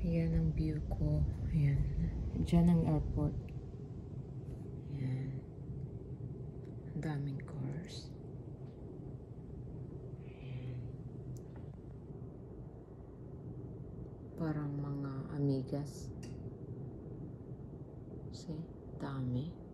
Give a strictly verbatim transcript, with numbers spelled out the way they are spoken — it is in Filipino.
Yan ang view ko. Ayan. Diyan ang airport. Ayan. Ang daming cars. Ayan. Parang mga amigas. See? Dami.